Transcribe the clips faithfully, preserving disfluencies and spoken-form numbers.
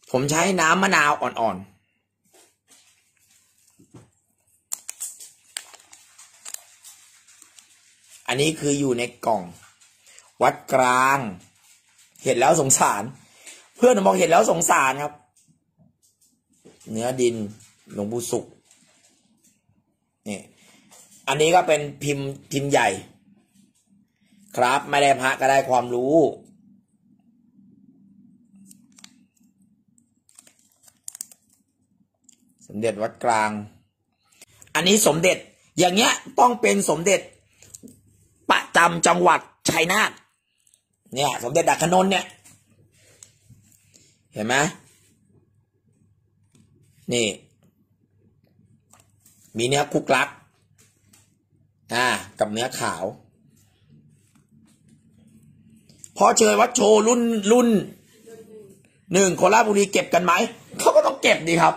ผมใช้น้ำมะนาวอ่อนๆอันนี้คืออยู่ในกล่องวัดกลางเห็นแล้วสงสารเพื่อนบอกเห็นแล้วสงสารครับเนื้อดินหลวงปู่ศุกร์นี่อันนี้ก็เป็นพิมพ์พิมพ์ใหญ่ครับไม่ได้พระก็ได้ความรู้สมเด็จวัดกลางอันนี้สมเด็จอย่างเงี้ยต้องเป็นสมเด็จประจำจังหวัดชัยนาทเนี่ยสมเด็จดักขนนเนี่ยเห็นไหมนี่มีเนื้อคุกลักอ่ากับเนื้อขาวพอเชยวัดโชรุ่นรุ่นหนึ่งโคราชบุรีเก็บกันไหมเขาก็ต้องเก็บดีครับ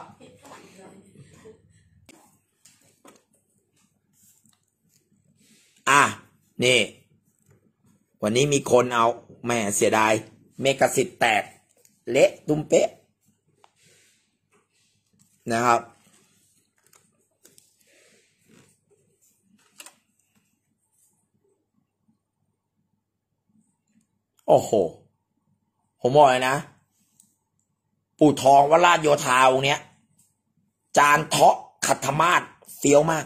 อ่ะนี่วันนี้มีคนเอาแม่เสียดายเมกสิทธิ์แตกเละตุ้มเป๊ะนะครับโอ้โหผมบอกเลยนะปู่ทองวราชโยธาองค์เนี้ยจานเทาะขัตถมาศเฟี้ยวมาก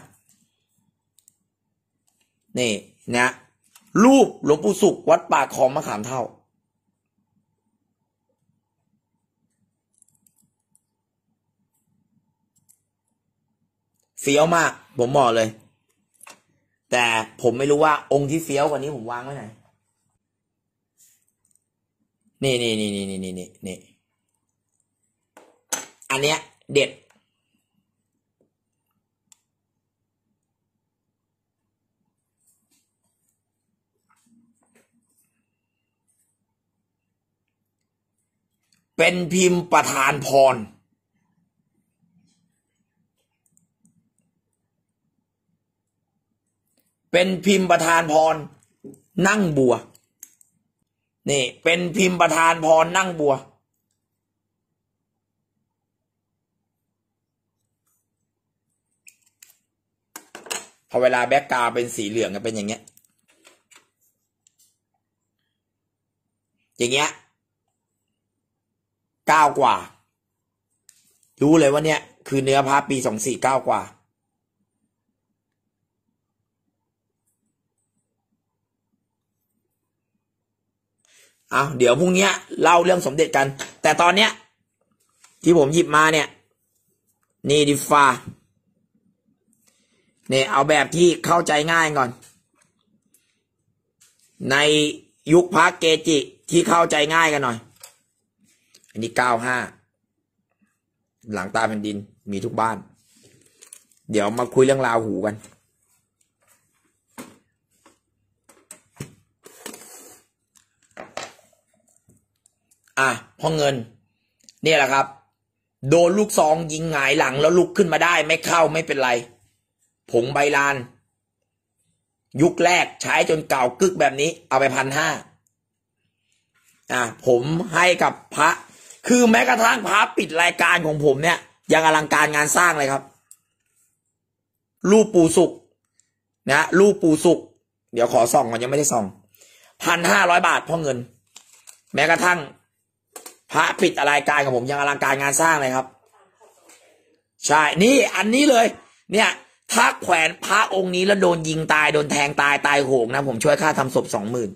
นี่นะรูปหลวงปู่ศุกร์วัดป่าคลองมะขามเท่าเฟี้ยวมากผมบอกเลยแต่ผมไม่รู้ว่าองค์ที่เฟี้ยวกว่านี้ผมวางไว้ไหนนี่นี่นี่นี่นี่นี่นี่อันเนี้ยเด็ดเป็นพิมพ์ประธานพรเป็นพิมพ์ประธานพรนั่งบัวนี่เป็นพิมพ์ประธานพรนั่งบัวพอเวลาแบ็กกราวด์เป็นสีเหลืองก็เป็นอย่างเงี้ยอย่างเงี้ยเก้ากว่ารู้เลยว่าเนี่ยคือเนื้อพระปีสองสี่เก้ากว่าเอาเดี๋ยวพรุ่งนี้เล่าเรื่องสมเด็จกันแต่ตอนเนี้ยที่ผมหยิบมาเนี่ยนี่ดิฟ้าเนี่ยเอาแบบที่เข้าใจง่ายก่อนในยุคพระเกจิที่เข้าใจง่ายกันหน่อยอันนี้เก้าห้าหลังตาแผ่นดินมีทุกบ้านเดี๋ยวมาคุยเรื่องราวหูกันอ่ะพ่อเงินเนี่ยแหละครับโดนลูกซองยิงหงายหลังแล้วลุกขึ้นมาได้ไม่เข้าไม่เป็นไรผงใบลานยุคแรกใช้จนเก่ากึกแบบนี้เอาไปพันห้าอ่ะผมให้กับพระคือแม้กระทั่งพระปิดรายการของผมเนี่ยยังอลังการงานสร้างเลยครับรูปปู่ศุกร์นะรูปปู่ศุกร์เดี๋ยวขอส่องก่อนยังไม่ได้ส่องพันห้าร้อยบาทพ่อเงินแม้กระทั่งพระปิดรายการของผมยังอลังการงานสร้างเลยครับใช่นี่อันนี้เลยเนี่ยถ้าแขวนพระองค์นี้แล้วโดนยิงตายโดนแทงตายตายโหงนะผมช่วยค่าทำศพสองหมื่น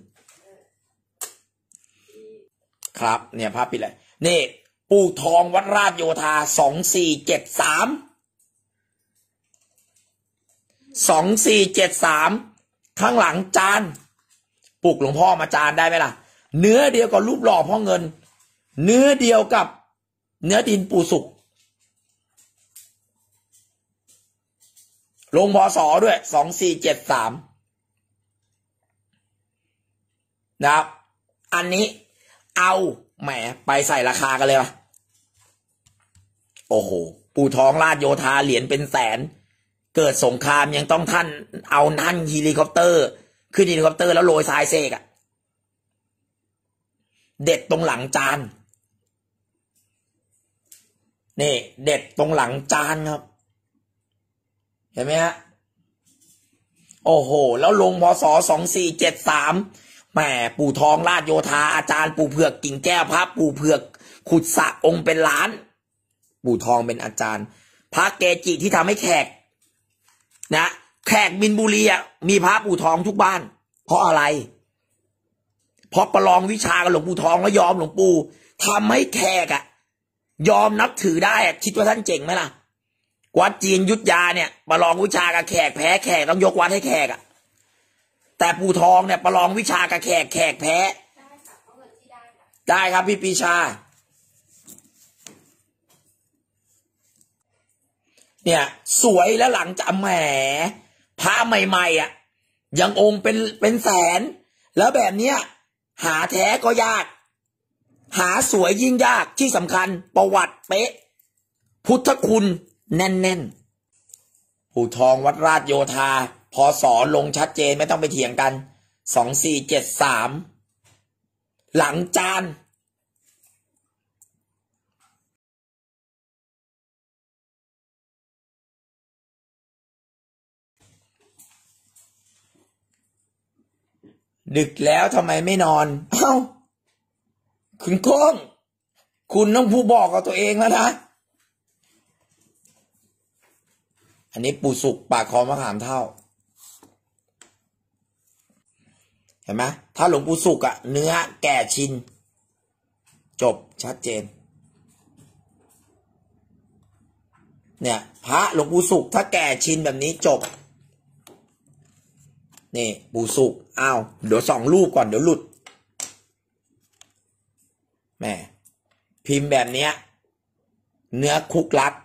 ครับเนี่ยพระปิดเลยนี่ปู่ทองวัดราชโยธาสองสี่เจ็ดสามสองสี่เจ็ดสามข้างหลังจานปลุกหลวงพ่อมาจานได้ไหมล่ะเนื้อเดียวกับรูปหล่อพ่อเงินเนื้อเดียวกับเนื้อดินปู่ศุกร์ลงพศด้วยสองสี่เจ็ดสามนะครับอันนี้เอาแหมไปใส่ราคากันเลยวะโอ้โหปู่ทองราชโยธาเหรียญเป็นแสนเกิดสงครามยังต้องท่านเอาท่านเฮลิคอปเตอร์ขึ้นเฮลิคอปเตอร์แล้วโรยทรายเสกอะเด็ดตรงหลังจานนี่เด็ดตรงหลังจานครับเห็นไหมฮะโอ้โหแล้วลงพศสองสี่เจ็ดสามแหมปู่ทองราชโยธาอาจารย์ปู่เผือกกิ่งแก้วพระปู่เผือกขุดสระองค์เป็นล้านปู่ทองเป็นอาจารย์พระเกจิที่ทำให้แขกนะแขกบินบุรีอ่ะมีพระปู่ทองทุกบ้านเพราะอะไรเพราะประลองวิชากับหลวงปู่ทองแล้วยอมหลวงปู่ทำให้แขกอ่ะยอมนับถือได้อ่ะคิดว่าท่านเจ๋งไหมล่ะวัดจีนยุทธยาเนี่ยประลองวิชากับแขกแพ้แขกต้องยกวัดให้แขกอ่ะแต่ปู่ทองเนี่ยประลองวิชากับแขกแขกแพ้ได้ครับพี่ปีชาเนี่ยสวยแล้วหลังจะแหมพระใหม่ๆอ่ะยังองค์เป็นเป็นแสนแล้วแบบเนี้ยหาแท้ก็ยากหาสวยยิ่งยากที่สำคัญประวัติเป๊ะพุทธคุณแน่นๆปู่ทองวัดราชโยธาพศลงชัดเจนไม่ต้องไปเถียงกันสองสี่เจ็ดสามหลังจานดึกแล้วทำไมไม่นอนเอ้าคุณก้องคุณต้องผู้บอกกับตัวเองแล้วนะอันนี้ปู่สุกปากคอมะขามเท่าเห็นไหมถ้าหลวงปู่สุกอะเนื้อแก่ชินจบชัดเจนเนี่ยพระหลวงปู่สุกถ้าแก่ชินแบบนี้จบนี่ปู่สุกอ้าวเดี๋ยวสองรูปก่อนเดี๋ยวหลุดแม่พิมพ์แบบเนี้ยเนื้อคุกลัก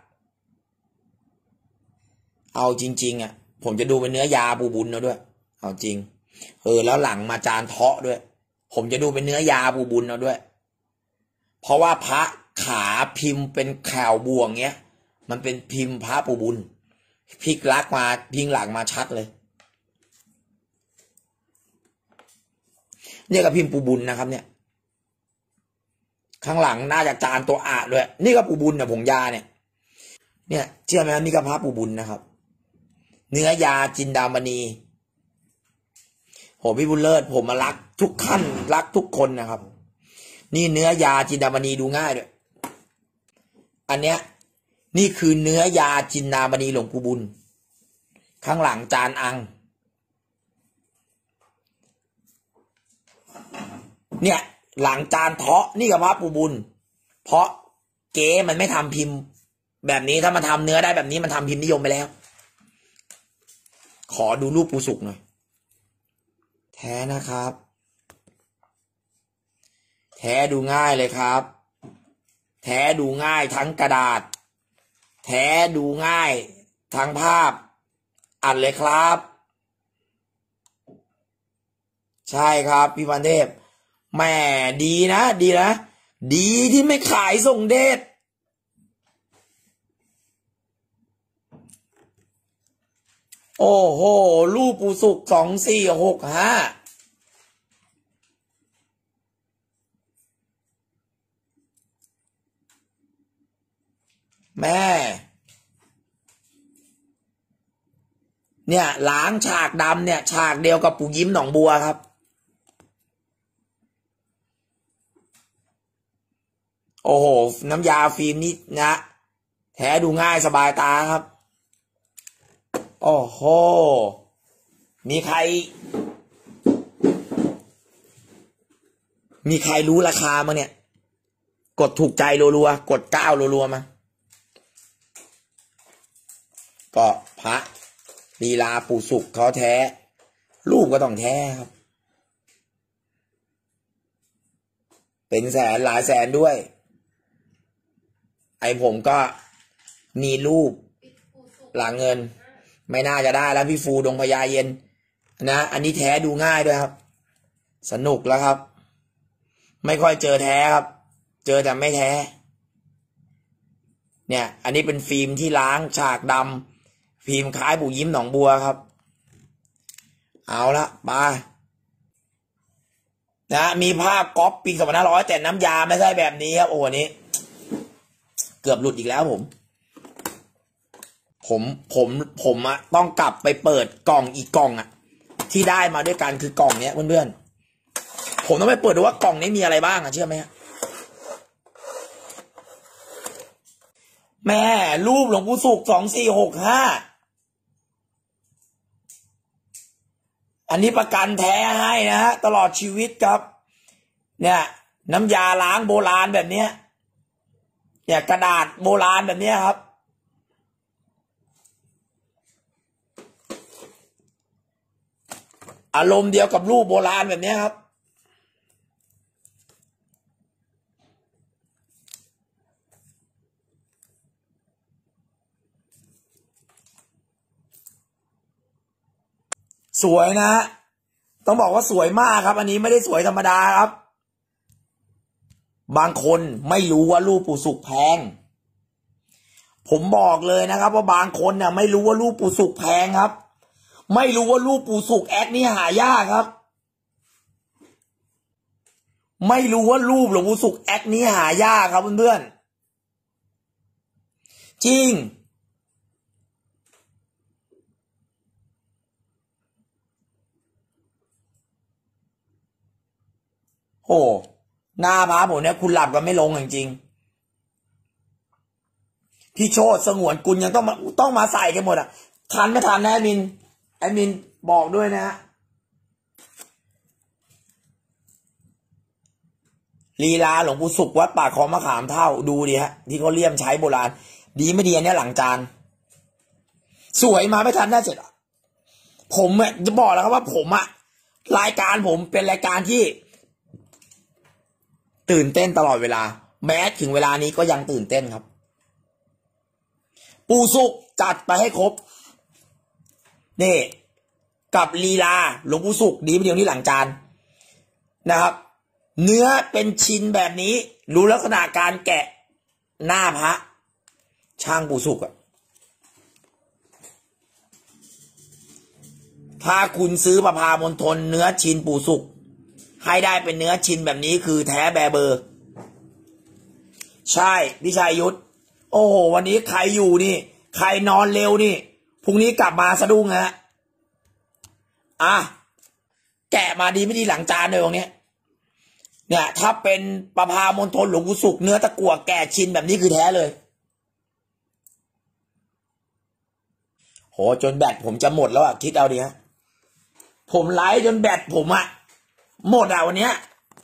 เอาจริงๆอ่ะผมจะดูเป็นเนื้อยาปูบุญนะด้วยเอาจริงเออแล้วหลังมาจานเทาะด้วยผมจะดูเป็นเนื้อยาปูบุญนะด้วยเพราะว่าพระขาพิมพ์เป็นข่าวบ่วงเงี้ยมันเป็นพิมพ์พระปูบุญพลิกลักมาพิงหลังมาชัดเลยเนี่ยก็พิมพ์ปูบุญนะครับเนี่ยข้างหลังน่าจะจานตัวอะด้วยนี่ก็ปูบุญเนี่ยผงยาเนี่ยเนี่ยเชื่อไหมครับนี่ก็พระปูบุญนะครับเนื้อยาจินดามณีโหพี่บุญเลิศผมมารักทุกขั้นรักทุกคนนะครับนี่เนื้อยาจินดามณีดูง่ายด้วยอันเนี้ยนี่คือเนื้อยาจินดามณีหลวงปู่บุญข้างหลังจานอังเนี่ยหลังจานเทาะนี่กับพระปู่บุญเพราะเก๋มันไม่ทำพิมพ์แบบนี้ถ้ามันทำเนื้อได้แบบนี้มันทำพิมพ์นิยมไปแล้วขอดูรูปปู่สุกหน่อยแท้นะครับแท้ดูง่ายเลยครับแท้ดูง่ายทั้งกระดาษแท้ดูง่ายทั้งภาพอัดเลยครับใช่ครับพี่วันเทพแม่ดีนะดีนะดีที่ไม่ขายส่งเดชโอ้โหรูปปู่สุกสองสี่หกห้าแม่เนี่ยล้างฉากดำเนี่ยฉากเดียวกับปู่ยิ้มหนองบัวครับโอ้โหน้ำยาฟิล์มนี่นะแท้ดูง่ายสบายตาครับโอ้โหมีใครมีใครรู้ราคามั้งเนี่ยกดถูกใจรัวๆกดเก้ารัวๆมาก็พระลีลาปู่สุกเขาแท้รูปก็ต้องแท้ครับเป็นแสนหลายแสนด้วยไอผมก็มีรูปหลังเงินไม่น่าจะได้แล้วพี่ฟูดงพญาเย็นนะอันนี้แท้ดูง่ายด้วยครับสนุกแล้วครับไม่ค่อยเจอแท้ครับเจอแต่ไม่แท้เนี่ยอันนี้เป็นฟิล์มที่ล้างฉากดำฟิล์มคล้ายปู่ยิ้มหนองบัวครับเอาละไปนะมีภาพก๊อปปีสองพันห้าร้อยแต่น้ำยาไม่ใช่แบบนี้ครับโอ้นี้เกือบหลุดอีกแล้วผมผมผมผมอะต้องกลับไปเปิดกล่องอีกกล่องอะที่ได้มาด้วยกันคือกล่องเนี้ยเพื่อนๆผมต้องไปเปิดดูว่ากล่องนี้มีอะไรบ้างอะเชื่อไหมฮะแม่รูปหลวงปู่ศุกร์สองสี่หกห้าอันนี้ประกันแท้ให้นะฮะตลอดชีวิตครับเนี่ยน้ำยาล้างโบราณแบบเนี้ยเนี่ยกระดาษโบราณแบบเนี้ยครับอารมณ์เดียวกับรูปโบราณแบบเนี้ยครับสวยนะต้องบอกว่าสวยมากครับอันนี้ไม่ได้สวยธรรมดาครับบางคนไม่รู้ว่ารูปปู่ศุกร์แพงผมบอกเลยนะครับว่าบางคนเนี่ยไม่รู้ว่ารูปปู่ศุกร์แพงครับไม่รู้ว่ารูปปู่ศุกร์แอคนี่หายากครับไม่รู้ว่ารูปหลวงปู่ศุกร์แอคนี้หายากครับเพื่อนๆจริงโอ้หน้าพระผมเนี่ยคุณหลับกันไม่ลงจริงๆพี่โชติสงวนกุลยังต้องมาต้องมาใส่กันหมดอ่ะทันไม่ทันนะแอดมินแอดมินบอกด้วยนะฮะลีลาหลวงปู่ศุกร์วัดป่าคลองมะขามเท่าดูดิฮะที่เขาเลี่ยมใช้โบราณดีไม่ดีอันนี้หลังจานสวยมาไม่ทันได้เสร็จผมอ่ะจะบอกแล้วครับว่าผมอ่ะรายการผมเป็นรายการที่ตื่นเต้นตลอดเวลาแม้ถึงเวลานี้ก็ยังตื่นเต้นครับปู่ศุกร์จัดไปให้ครบนี่กับลีลาหลวงปู่ศุกร์ดีไม่ดีที่หลังจานนะครับเนื้อเป็นชิ้นแบบนี้รู้ลักษณะการแกะหน้าพระช่างปู่ศุกร์อะถ้าคุณซื้อประพามณฑลเนื้อชิ้นปู่ศุกร์ให้ได้เป็นเนื้อชิ้นแบบนี้คือแท้แบเบอร์ใช่พี่ชัยยุทธโอ้โหวันนี้ใครอยู่นี่ใครนอนเร็วนี่พรุ่งนี้กลับมาสะดุ้งฮะอ่ะแกะมาดีไม่ดีหลังจานเลยตรงนี้เนี่ยถ้าเป็นประพามณฑลหลวงปู่ศุกร์เนื้อตะกั่วแกะชิ้นแบบนี้คือแท้เลยโหจนแบตผมจะหมดแล้วอ่ะคิดเอาดิฮะผมไลฟ์จนแบตผมอ่ะหมดอ่ะวันนี้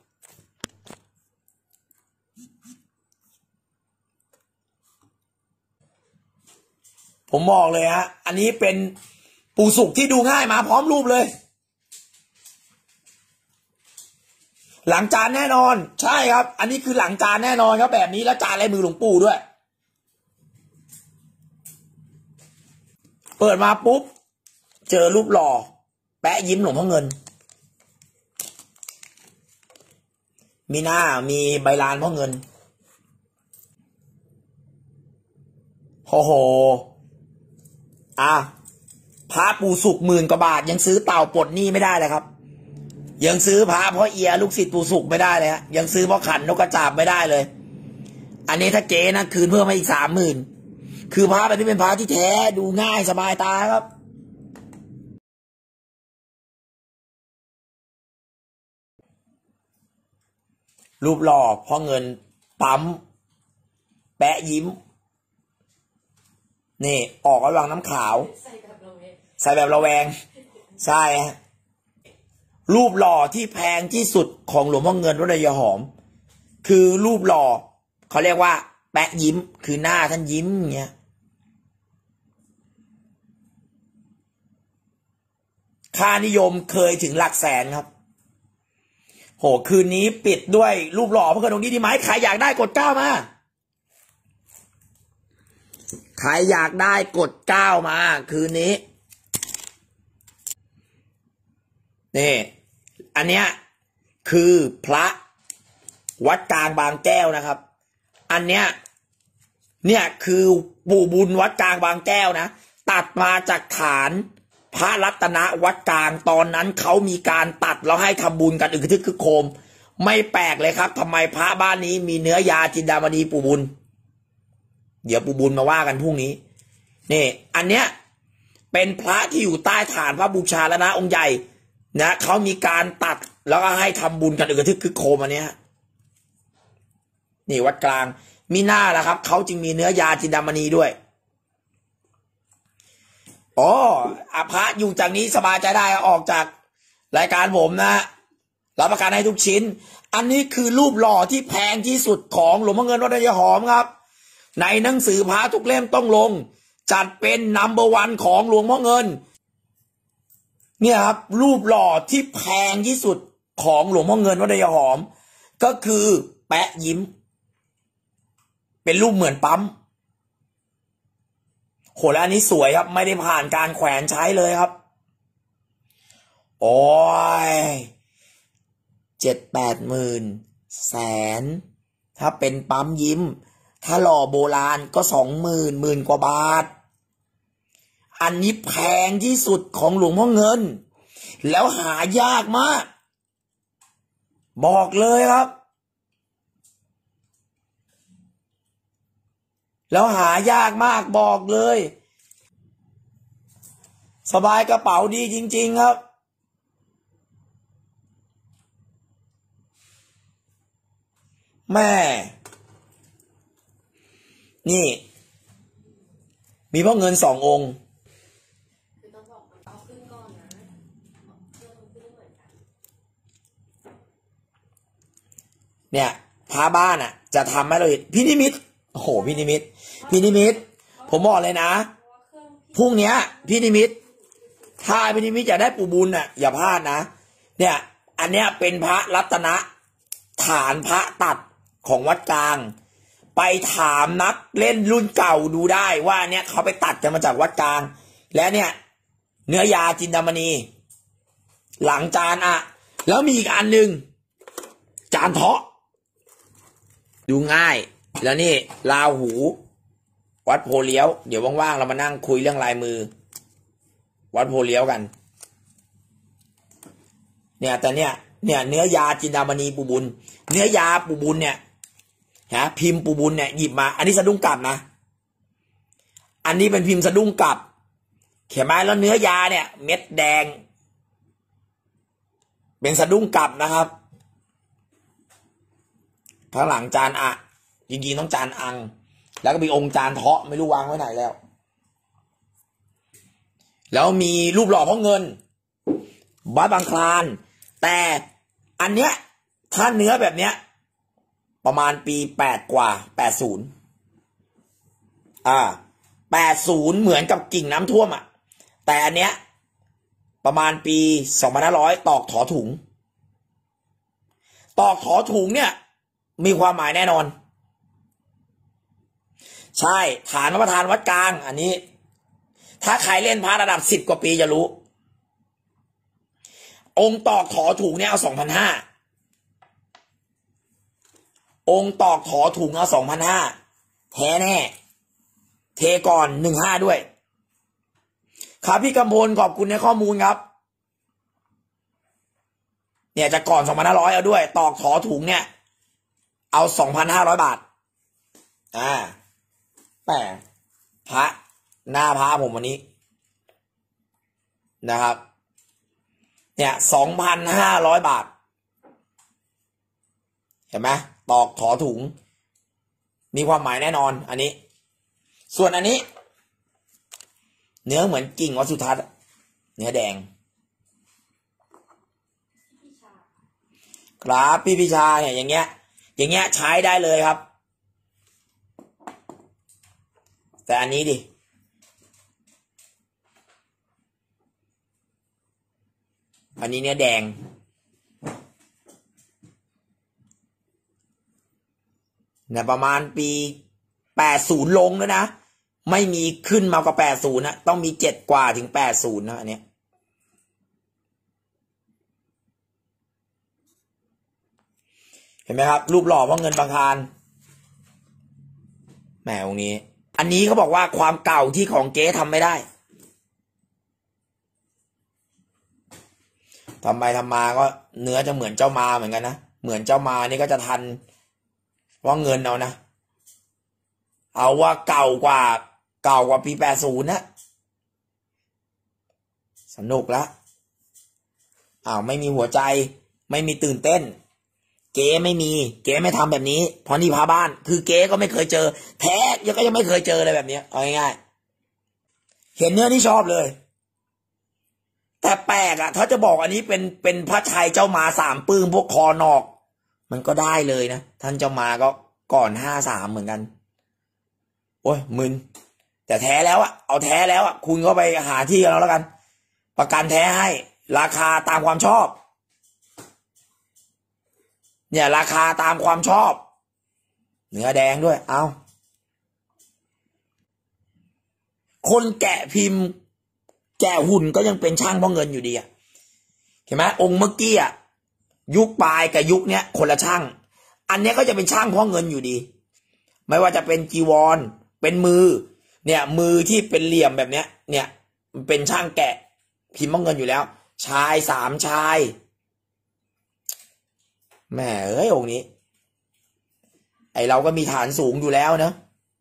ผมบอกเลยฮะอันนี้เป็นปู่ศุกร์ที่ดูง่ายมาพร้อมรูปเลยหลังจานแน่นอนใช่ครับอันนี้คือหลังจานแน่นอนครับแบบนี้แล้วจานลายมือหลวงปู่ด้วยเปิดมาปุ๊บเจอรูปหล่อแปะยิ้มหลวงพ่อเงินมีหน้ามีใบลานพ่อเงินโอ้โหอ่ะพระปู่ศุกร์หมื่นกว่าบาทยังซื้อเต่าปลดหนี้ไม่ได้เลยครับยังซื้อพระพ่อเอียลูกศิษย์ปู่ศุกร์ไม่ได้เลยฮะยังซื้อพ่อขันนกกระจาบไม่ได้เลยอันนี้ถ้าเจ๊นะคืนเพิ่มมาอีกสามหมื่นคือพระแบบนี้เป็นพระที่แท้ดูง่ายสบายตาครับรูปหล่อพ่อเงินปั๊มแปะยิ้มนี่ออกระหว่างน้ำขาวใส่แบบระแวงใส่แบบระแวงใช่ฮะรูปหล่อที่แพงที่สุดของหลวงพ่อเงินวัดระยะหอมคือรูปหล่อเขาเรียกว่าแปะยิ้มคือหน้าท่านยิ้มอย่างเงี้ยค่านิยมเคยถึงหลักแสนครับโหคืนนี้ปิดด้วยรูปหล่อพระเกิดองค์นี้ดีไหมใครอยากได้กดเก้ามาใครอยากได้กดเก้ามาคืนนี้นี่อันเนี้ยคือพระวัดกลางบางแก้วนะครับอันเนี้ยเนี่ยคือปู่บุญวัดกลางบางแก้วนะตัดมาจากฐานพระรัตนวัดกลางตอนนั้นเขามีการตัดแล้วให้ทำบุญกันอึกทึกคึกโคมไม่แปลกเลยครับทำไมพระบ้านนี้มีเนื้อยาจินดามณีปู่บุญเดี๋ยวปูบุญมาว่ากันพรุ่งนี้นี่อันเนี้ยเป็นพระที่อยู่ใต้ฐานพระบูชาแล้วนะองค์ใหญ่นะเขามีการตัดแล้วก็ให้ทำบุญกันอึกระทึกคึกโคมอันเนี้ยนี่วัดกลางมีหน้าแล้วครับเขาจึงมีเนื้อยาจินดามณีด้วยอ๋ออภะอยู่จากนี้สบายใจได้ออกจากรายการผมนะรับประกันให้ทุกชิ้นอันนี้คือรูปหล่อที่แพงที่สุดของหลวงพ่อเงินวัดระยะหอมครับในหนังสือพระทุกเล่มต้องลงจัดเป็นนัมเบอร์วันของหลวงพ่อเงินเนี่ยครับรูปหล่อที่แพงที่สุดของหลวงพ่อเงินวัดระยะหอมก็คือแปะยิ้มเป็นรูปเหมือนปั๊มโหแล้วอันนี้สวยครับไม่ได้ผ่านการแขวนใช้เลยครับโอ้ยเจ็ดแปดหมื่นแสนถ้าเป็นปั๊มยิ้มถ้าหล่อโบราณก็สองหมื่นหมื่นกว่าบาทอันนี้แพงที่สุดของหลวงพ่อเงินแล้วหายากมากบอกเลยครับแล้วหายากมากบอกเลยสบายกระเป๋าดีจริงๆครับแม่นี่มีพ่อเงินสององค์เนี่ยพาบ้านอ่ะจะทำให้เราเห็นพี่นิมิตโอ้โหพี่นิมิตพี่นิมิตผมบอกเลยนะพรุ่งนี้พี่นิมิตถ้าพี่นิมิตจะได้ปูบุญอ่ะอย่าพลาดนะเนี่ยอันเนี้ยเป็นพระรัตนะฐานพระตัดของวัดกลางไปถามนักเล่นรุ่นเก่าดูได้ว่าเนี่ยเขาไปตัดกันมาจากวัดกลางและเนี่ยเนื้อยาจินดามณีหลังจานอ่ะแล้วมีอีกอันหนึ่งจานเทาะดูง่ายแล้วนี่ลาหูวัดโพเลี้ยวเดี๋ยวว่างๆเรามานั่งคุยเรื่องลายมือวัดโพเลี้ยวกันเนี่ยแต่เนี่ยเนี่ยเนื้อยาจินดามณีปูบุญเนื้อยาปูบุญเนี่ยฮะพิมพ์ปูบุญเนี่ยหยิบมาอันนี้สะดุ้งกลับนะอันนี้เป็นพิมพ์สะดุ้งกลับเขียนมาแล้วเนื้อยาเนี่ยเม็ดแดงเป็นสะดุ้งกลับนะครับข้างหลังจานอะจริงๆต้องจานอังแล้วก็มีองค์จานเทาะไม่รู้วางไว้ไหนแล้วแล้วมีรูปหล่อพ่อเงินวัดบางคลานแต่อันเนี้ยถ้าเนื้อแบบเนี้ยประมาณปีแปดกว่าแปดศูนย์อ่าแปดศูนย์เหมือนกับกิ่งน้ำท่วมอ่ะแต่อันเนี้ยประมาณปีสองพันห้าร้อยตอกถอถุงตอกถอถุงเนี่ยมีความหมายแน่นอนใช่ฐานพระประธานวัดกลางอันนี้ถ้าใครเล่นพระระดับสิบกว่าปีจะรู้องค์ตอกถอถุงเนี่ยเอาสองพันห้าองค์ตอกถอถุงเอาสองพันห้าแท้แน่เทก่อนหนึ่งห้าด้วยครับพี่กำพลขอบคุณในข้อมูลครับเนี่ยจะก่อนสองพันห้าร้อยเอาด้วยตอกถอถุงเนี่ยเอาสองพันห้าร้อยบาทอ่าแต่พระหน้าพระผมวันนี้นะครับเนี่ยสองพันห้าร้อยบาทเห็นไหมตอกถอถุงมีความหมายแน่นอนอันนี้ส่วนอันนี้เนื้อเหมือนกิ่งวัดสุทัศน์เนื้อแดงครับพี่พิชาเนี่ยอย่างเงี้ยอย่างเงี้ยใช้ได้เลยครับแต่อันนี้ดิอันนี้เนื้อแดงเนี่ยประมาณปีแปดสิบลงแล้วนะไม่มีขึ้นมากว่าแปดสิบนะต้องมีเจ็ดกว่าถึงแปดสิบนะอันเนี้ยเห็นไหมครับรูปหล่อเพราะเงินบางคารแหมตรงนี้อันนี้เขาบอกว่าความเก่าที่ของเจ๊ทำไม่ได้ทำไปทำมาก็เนื้อจะเหมือนเจ้ามาเหมือนกันนะเหมือนเจ้ามานี่ก็จะทันว่าเงินเอานะเอาว่าเก่ากว่าเก่ากว่าปีแปดสิบนะสนุกละอ้าวไม่มีหัวใจไม่มีตื่นเต้นเก๋ไม่มีเก๋ไม่ทำแบบนี้เพราะนี่พาบ้านคือเก๋ก็ไม่เคยเจอแท้ยังก็ยังไม่เคยเจอเลยแบบนี้เอาง่ายๆเห็นเนื้อที่ชอบเลยแต่แปลกอะถ้าจะบอกอันนี้เป็นเป็นพระชัยเจ้ามาสามปื้มพวกคอนอกมันก็ได้เลยนะท่านเจ้ามาก็ก่อนห้าสามเหมือนกันโอ้ยมึนแต่แท้แล้วอะเอาแท้แล้วอะคุณก็ไปหาที่กันแล้วกันประกันแท้ให้ราคาตามความชอบเนี่ยราคาตามความชอบเนื้อแดงด้วยเอาคนแกะพิมพ์แกะหุ่นก็ยังเป็นช่างพ่อเงินอยู่ดีอะเห็นไหมองค์เมื่อกี้อะยุคปลายกับยุคเนี้ยคนละช่างอันนี้ก็จะเป็นช่างพ่อเงินอยู่ดีไม่ว่าจะเป็นจีวรเป็นมือเนี่ยมือที่เป็นเหลี่ยมแบบเนี้ยเนี่ยมันเป็นช่างแกะพิมพ์พ่อเงินอยู่แล้วชายสามชายแม่เอ้ยองค์นี้ไอเราก็มีฐานสูงอยู่แล้วเนอะ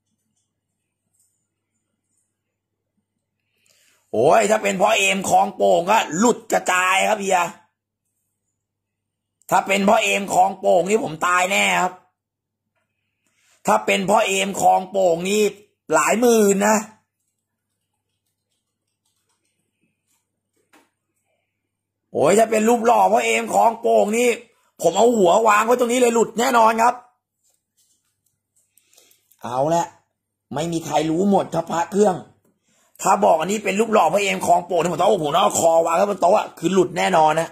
โอ้ยถ้าเป็นพ่อเอมคลองโป่งก็หลุดกระจายครับเฮียถ้าเป็นพ่อเอมคลองโป่งนี่ผมตายแน่ครับถ้าเป็นพ่อเอมคลองโป่งนี่หลายหมื่นนะโอ้ยถ้าเป็นรูปหล่อพ่อเอมคลองโป่งนี่ผมเอาหัววางไว้ตรงนี้เลยหลุดแน่นอนครับเอาละไม่มีใครรู้หมดครับพระเครื่องถ้าบอกอันนี้เป็นรูปหล่อพระเอมคลองโป่งที่ผมต้องเอาหัวน้าคอวางไว้บนโต๊ะคือหลุดแน่นอนนะ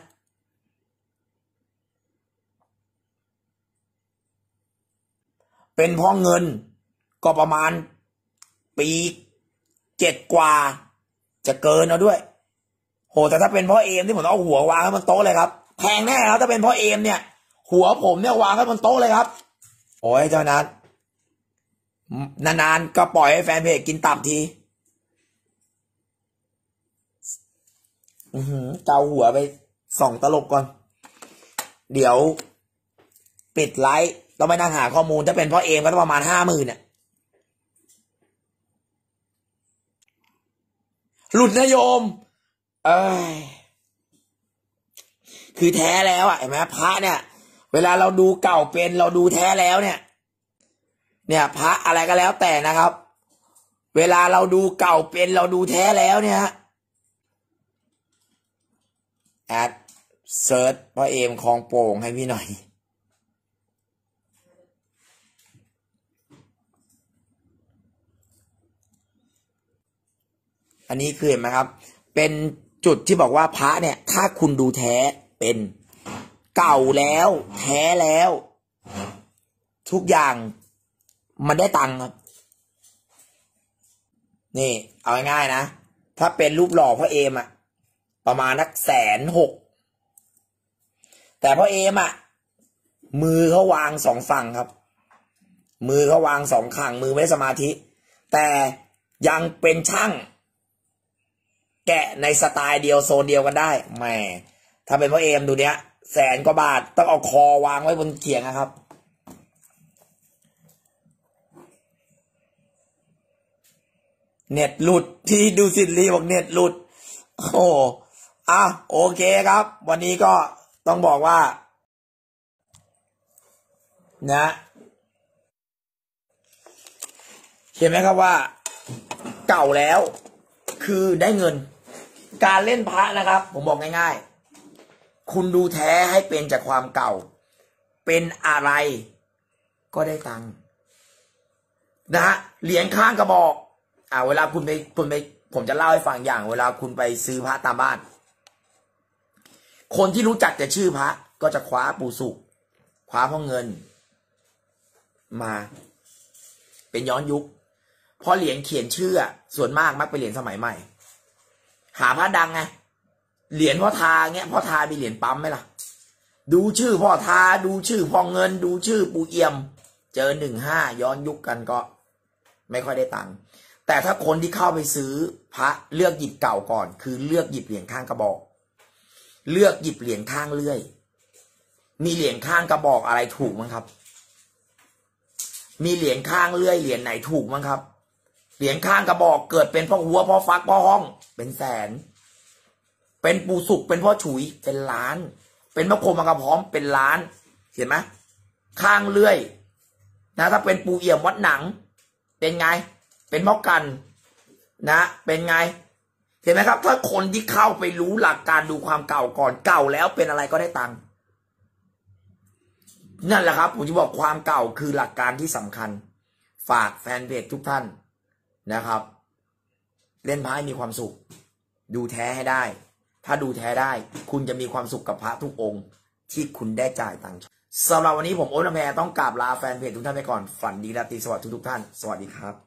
เป็นพ่อเงินก็ประมาณปีเจ็ดกว่าจะเกินเอาด้วยโหแต่ถ้าเป็นพ่อเอมที่ผมต้องเอาหัววางไว้บนโต๊ะเลยครับแพงแน่ครับถ้าเป็นพ่อเอมเนี่ยหัวผมเนี่ยวางไว้บนโต๊ะเลยครับโอ้ยเจ้านัทนานๆก็ปล่อยให้แฟนเพจกินตับทีอือหือเกาหัวไปส่องตลบก่อนเดี๋ยวปิดไลฟ์ต้องไปนั่งหาข้อมูลถ้าเป็นพ่อเอมก็ต้องประมาณห้าหมื่นเนี่ยหลุดนะโยมเอ้ยคือแท้แล้วอ่ะเห็นไหมพระเนี่ยเวลาเราดูเก่าเป็นเราดูแท้แล้วเนี่ยเนี่ยพระอะไรก็แล้วแต่นะครับเวลาเราดูเก่าเป็นเราดูแท้แล้วเนี่ยแอดเซิร์ชพ่อเอมคลองโป่งให้พี่หน่อยอันนี้คือเห็นไหมครับเป็นจุดที่บอกว่าพระเนี่ยถ้าคุณดูแท้เป็นเก่าแล้วแท้แล้วทุกอย่างมันได้ตังค์ครับนี่เอาง่ายๆนะถ้าเป็นรูปหล่อพ่อเอมอะประมาณนักแสนหกแต่พ่อเอมอะมือเขาวางสองฝั่งครับมือเขาวางสองข้างมือไม่ได้สมาธิแต่ยังเป็นช่างแกะในสไตล์เดียวโซนเดียวกันได้แหมถ้าเป็นพ่อเอมดูเนี้ยแสนกว่าบาทต้องเอาคอวางไว้บนเขียงนะครับเน็ตหลุดที่ดูสิทธิ์ลีบอกเน็ตหลุดโอ้อ่ะโอเคครับวันนี้ก็ต้องบอกว่านะเห็นไหมครับว่าเก่าแล้วคือได้เงินการเล่นพระนะครับผมบอกง่ายๆคุณดูแท้ให้เป็นจากความเก่าเป็นอะไรก็ได้ตังค์นะฮะเหรียญข้างกระบอกอ่าเวลาคุณไปคุณไปผมจะเล่าให้ฟังอย่างเวลาคุณไปซื้อพระตามบ้านคนที่รู้จักแต่ชื่อพระก็จะคว้าปู่สุขคว้าพ่อเงินมาเป็นย้อนยุคเพราะเหรียญเขียนชื่อส่วนมากมักเป็นเหรียญสมัยใหม่หาพระดังไงเหรียญพ่อทาเงี้ยพ่อทามีเหรียญปั๊มไหมล่ะดูชื่อพ่อทาดูชื่อพ่อเงินดูชื่อปู่เอี่ยมเจอหนึ่งห้าย้อนยุคกันก็ไม่ค่อยได้ตังค์แต่ถ้าคนที่เข้าไปซื้อพระเลือกหยิบเก่าก่อนคือเลือกหยิบเหรียญข้างกระบอกเลือกหยิบเหรียญข้างเลื่อยมีเหรียญข้างกระบอกอะไรถูกมั้งครับมีเหรียญข้างเลื่อยเหรียญไหนถูกมั้งครับเหรียญข้างกระบอกเกิดเป็นพ่อหัวพ่อฟักพ่อห้องเป็นแสนเป็นปูสุกเป็นพ่อฉุยเป็นล้านเป็นพระโคมกระพร้อมเป็นล้านเห็นไหมข้างเลื่อยนะถ้าเป็นปูเอี่ยมวัดหนังเป็นไงเป็นพ่อกันนะเป็นไงเห็นไหมครับถ้าคนที่เข้าไปรู้หลักการดูความเก่าก่อนเก่าแล้วเป็นอะไรก็ได้ตังค์นั่นแหละครับผมจะบอกความเก่าคือหลักการที่สำคัญฝากแฟนเพจทุกท่านนะครับเล่นพระให้มีความสุขดูแท้ให้ได้ถ้าดูแท้ได้คุณจะมีความสุขกับพระทุกองค์ที่คุณได้จ่ายตังค์สำหรับวันนี้ผมโอ๊ต น้ำแพรต้องกราบลาแฟนเพจทุกท่านไปก่อนฝันดีราตรีสวัสดิ์ทุกๆท่านสวัสดีครับ